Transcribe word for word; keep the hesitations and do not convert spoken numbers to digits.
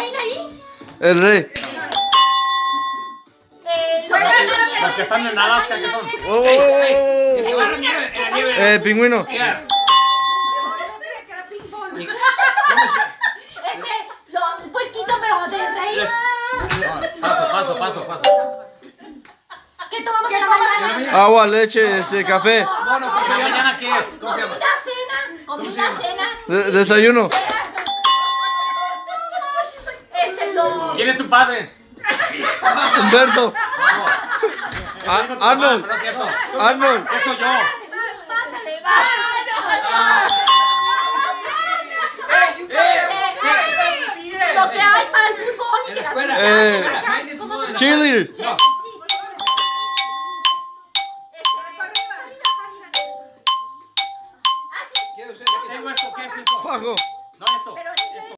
reina ahí? El rey. Eh, Los que están en Alaska, ¿qué son? Oh, oh, oh, El que oh. va en la nieve, en la nieve. Eh, pingüino. Ya. Este, lo- un puerquito, pero de rey. Paso, paso, paso, paso. ¿Qué tomamos en la mañana? Agua, leche, este, café. Bueno, pues mañana ¿qué es? ¿Cómo se llama? Comida, cena. Comida, cena. De- desayuno. Este, lo... ¿Quién es tu padre? Humberto. Estoy Ah, con tu mamá, Arnold. pero no es cierto. Arnold. ¿Qué soy yo? Pásale, va. Lo que hay para el fútbol. En la escuela. Eh, ¿Cómo se llama? cheerleader. Sí, sí, sí. Tengo esto, ¿qué es esto? Pago. No, esto. Pero